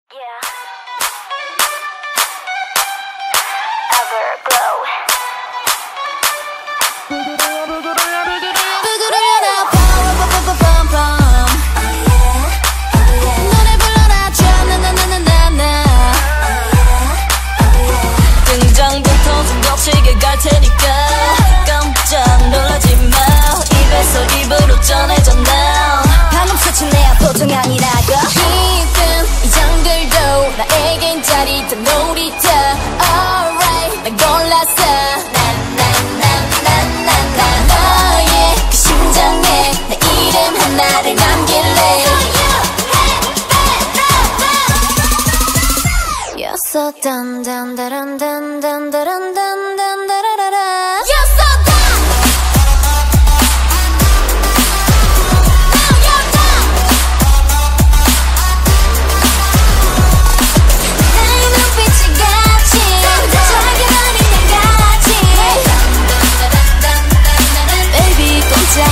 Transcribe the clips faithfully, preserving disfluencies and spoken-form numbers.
Yeah. Everglow. 노래 불러라 나나나나나나 등장부터 좀 거칠게 갈 테니까 깜짝 놀라지 마. 입에서 입으로 전해져 now. 방금 스친 내야 보통 아니라고. 이든 이 장들도 나에겐 짜릿한 놀이터. Alright 난 골랐어. 나나나나나나 너의 그 심장에 내 이름 하나를 남길래. You're so dun dun dun dun dun dun dun dun dun dun. You're so done. Now you're done. 나의 눈빛이 같이 작은 어린애 같이. Baby 꼼짝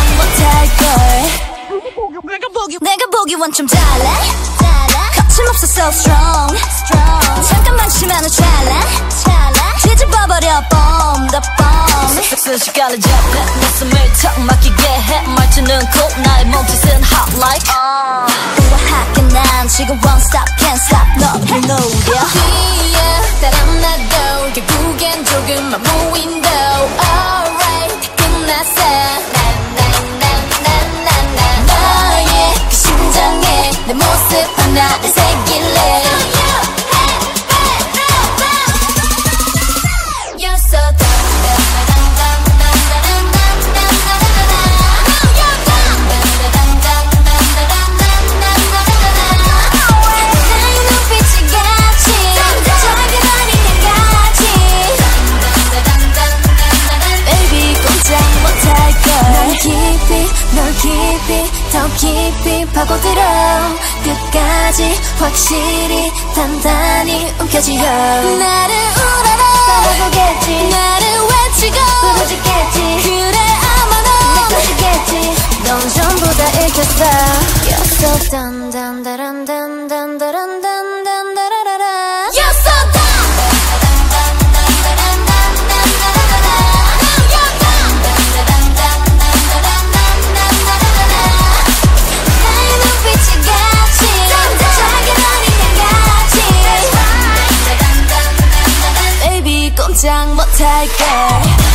못할걸. 내가 보기 내가 보기 원점 잘해. 거침없어 so strong. 잠깐만 치면은 찰나 뒤집어버려 bomb the bomb. 순식간에 잡혀 내 숨을 턱 막히게 해. 말투는 cool 나의 몸짓은 hot like uh. 우아하게 난 지금 won't stop can't stop 너를 노려. 뒤에 따라 나도 결국엔 조금만 무인도. Alright 끝났어. 나나나나나나 너의 그 심장에 내 모습 하나를 새길래. 더 깊이 파고들어 끝까지 확실히 단단히 움켜쥐어. 나를 우러러 바라보겠지. 나를 외치고 부르짖겠지. 그래 아마 넌 내 것이겠지. 넌 전부 다 읽혔어. You're so dun dun dun dun dun dun dun dun dun dun. You're so done. 꼼짝 못할게.